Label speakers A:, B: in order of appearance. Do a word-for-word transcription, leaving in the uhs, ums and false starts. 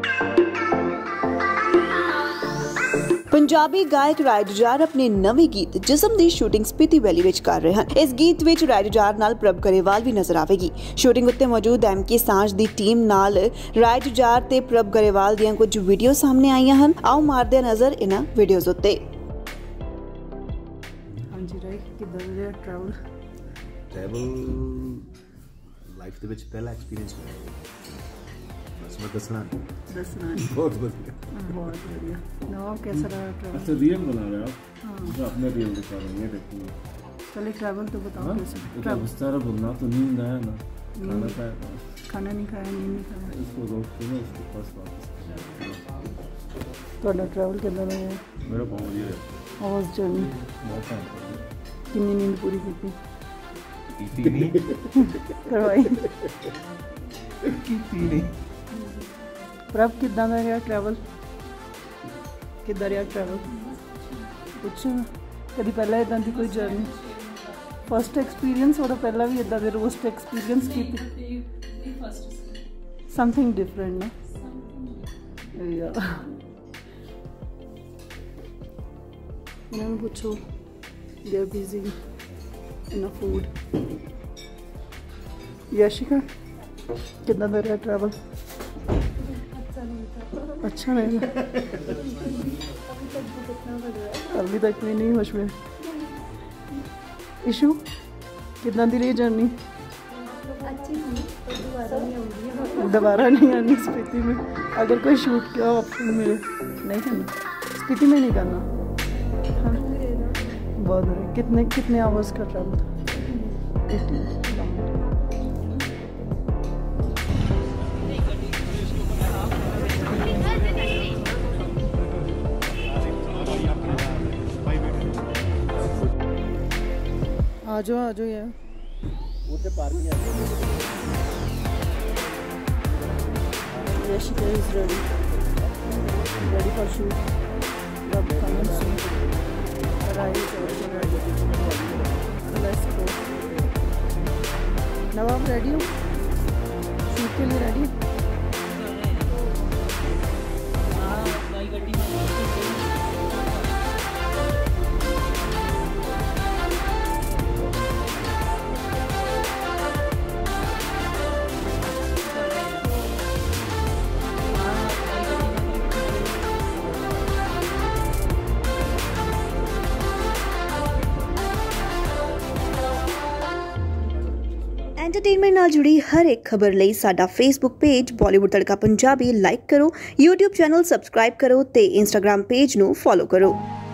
A: पंजाबी गायक राय जुझार अपने नवे गीत जिस्म दी शूटिंग स्पीति वैली विच कर रहे हैं। इस गीत विच राय जुझार नाल प्रभ गरेवाल भी नजर आवेगी। शूटिंग उत्ते मौजूद एम के सांझ दी टीम नाल राय जुझार ते प्रभ गरेवाल दियां कुछ वीडियो सामने आईयां हन। आओ मारदे नजर इन्हां वीडियोज़ उत्ते।
B: हां जी राय किदां दा ट्रैवल
C: ट्रैवल लाइफ दे विच पहला एक्सपीरियंस बस मैं दसना
B: दसना
C: बहुत बढ़िया
B: बहुत बढ़िया। ना कैसा रहा ट्रैवल?
D: अच्छा रियल बना रहे आप? हाँ अपने रियल दिखा रहे हैं। देखिए
B: पहले ट्रैवल तो बताओ कैसे
D: ट्रैवल इस तरह बोलना तो नींद आया ना खाना खाया
B: खाना नहीं खाया नींद नहीं खाया
D: इसको रोक के ना इसके पास वापस
B: ਤੁਹਾਡਾ ट्रैवल कितना रहा है?
D: मेरा बहुत बढ़िया है।
B: आवाज जर्नी
D: बहुत काम कर रही है।
B: कितनी नींद पूरी की
D: की नहीं
B: करवाई
D: की नहीं
B: प्रभ कितना ਦਾ ਰਿਹਾ ट्रैवल कितना ਰਿਹਾ ट्रैवल कुछ कभी पहला इदां दी कोई जर्नी फर्स्ट एक्सपीरियंस और पहला भी इदां दे रोस्ट एक्सपीरियंस की समथिंग डिफरेंट ना या इन्होंने पूछो they are busy in food. Yashika कितना दा ਰਿਹਾ ट्रैवल? अच्छा नहीं अभी तक भी नहीं होश में। इशू कितना दी रही जर्नी? दोबारा नहीं आनी स्पीति में। अगर कोई शूट किया ऑप्शन मिले नहीं करना स्पीति में नहीं करना। हाँ बहुत है। कितने कितने आवर्स का ट्रैवल था? आ जाओ आ जाओ यार
C: उते पार्किंग है।
B: Yashika is ready ready for shoot. Love coming soon. Rai is also ready. Let's go. Now आप ready हो? Shoot के लिए ready?
A: एंटरटेनमेंट नाल जुड़ी हर एक खबर लई साडा Facebook page Bollywood Tadka Punjabi like करो, यूट्यूब चैनल सबसक्राइब करो ते इंस्टाग्राम पेज नू फॉलो करो।